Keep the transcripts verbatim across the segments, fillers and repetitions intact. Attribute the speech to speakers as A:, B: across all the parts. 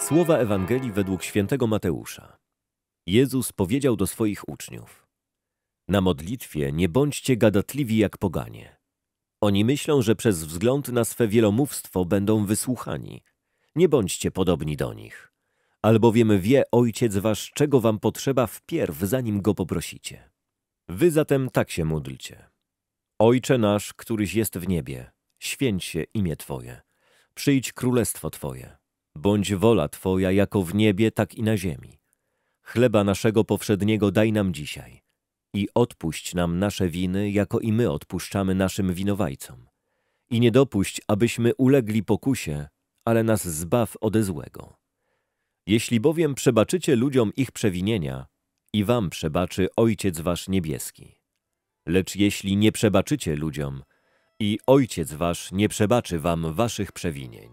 A: Słowa Ewangelii według świętego Mateusza. Jezus powiedział do swoich uczniów: na modlitwie nie bądźcie gadatliwi jak poganie. Oni myślą, że przez wzgląd na swe wielomówstwo będą wysłuchani. Nie bądźcie podobni do nich. Albowiem wie Ojciec wasz, czego wam potrzeba wpierw, zanim Go poprosicie. Wy zatem tak się módlcie. Ojcze nasz, któryś jest w niebie, święć się imię Twoje. Przyjdź królestwo Twoje. Bądź wola Twoja jako w niebie, tak i na ziemi. Chleba naszego powszedniego daj nam dzisiaj. I odpuść nam nasze winy, jako i my odpuszczamy naszym winowajcom. I nie dopuść, abyśmy ulegli pokusie, ale nas zbaw ode złego. Jeśli bowiem przebaczycie ludziom ich przewinienia, i wam przebaczy Ojciec wasz niebieski. Lecz jeśli nie przebaczycie ludziom, i Ojciec wasz nie przebaczy wam waszych przewinień.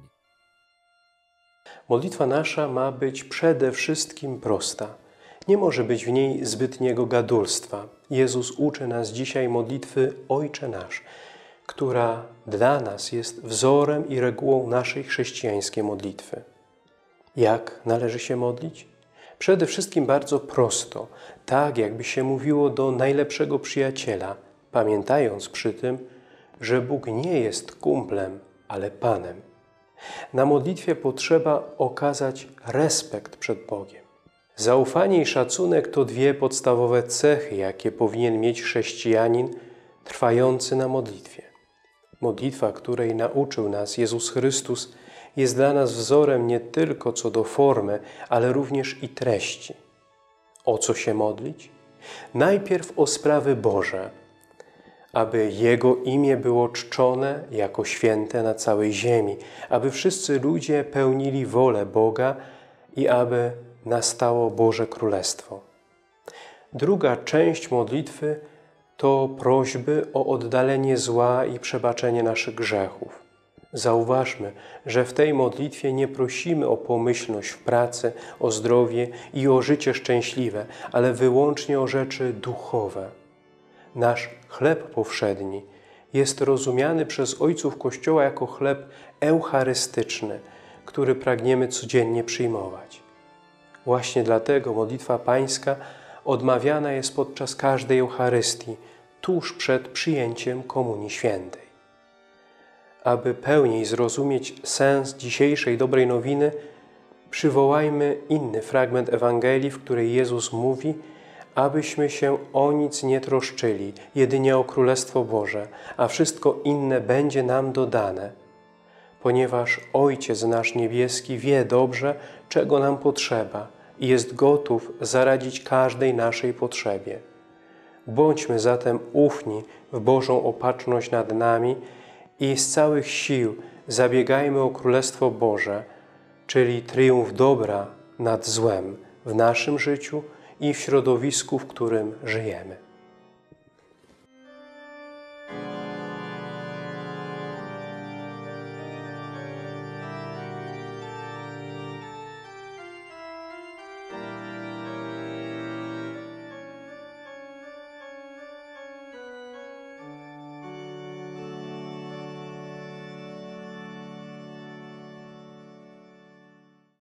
B: Modlitwa nasza ma być przede wszystkim prosta. Nie może być w niej zbytniego gadulstwa. Jezus uczy nas dzisiaj modlitwy Ojcze Nasz, która dla nas jest wzorem i regułą naszej chrześcijańskiej modlitwy. Jak należy się modlić? Przede wszystkim bardzo prosto, tak jakby się mówiło do najlepszego przyjaciela, pamiętając przy tym, że Bóg nie jest kumplem, ale Panem. Na modlitwie potrzeba okazać respekt przed Bogiem. Zaufanie i szacunek to dwie podstawowe cechy, jakie powinien mieć chrześcijanin trwający na modlitwie. Modlitwa, której nauczył nas Jezus Chrystus, jest dla nas wzorem nie tylko co do formy, ale również i treści. O co się modlić? Najpierw o sprawy Boże, aby Jego imię było czczone jako święte na całej ziemi, aby wszyscy ludzie pełnili wolę Boga i aby nastało Boże Królestwo. Druga część modlitwy to prośby o oddalenie zła i przebaczenie naszych grzechów. Zauważmy, że w tej modlitwie nie prosimy o pomyślność w pracy, o zdrowie i o życie szczęśliwe, ale wyłącznie o rzeczy duchowe. Nasz chleb powszedni jest rozumiany przez ojców Kościoła jako chleb eucharystyczny, który pragniemy codziennie przyjmować. Właśnie dlatego modlitwa pańska odmawiana jest podczas każdej Eucharystii, tuż przed przyjęciem Komunii Świętej. Aby pełniej zrozumieć sens dzisiejszej dobrej nowiny, przywołajmy inny fragment Ewangelii, w której Jezus mówi, abyśmy się o nic nie troszczyli, jedynie o Królestwo Boże, a wszystko inne będzie nam dodane, ponieważ Ojciec nasz niebieski wie dobrze, czego nam potrzeba i jest gotów zaradzić każdej naszej potrzebie. Bądźmy zatem ufni w Bożą opatrzność nad nami i z całych sił zabiegajmy o Królestwo Boże, czyli triumf dobra nad złem w naszym życiu i w środowisku, w którym żyjemy.